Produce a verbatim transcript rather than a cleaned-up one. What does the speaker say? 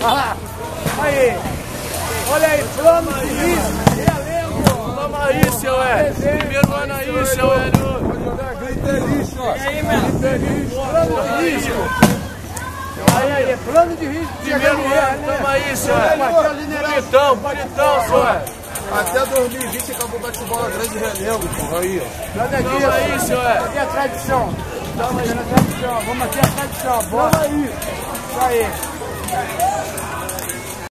Olha lá. Aí. Olha aí, plano de risco. Toma aí, seu Hélio. Primeiro ano aí, seu Hélio. E aí, mano? Plano de risco. Aí, aí, plano de risco. Primeiro ano, toma aí, seu Hélio. Bonitão, bonitão, seu Hélio. Até dois mil e vinte acabou o bate-bola grande relevo, porra, aí, ó. Nada disso. Toma aí, seu Hélio. Aqui é a tradição. Toma aí, a tradição. Vamos aqui a tradição. Bora aí. Isso aí.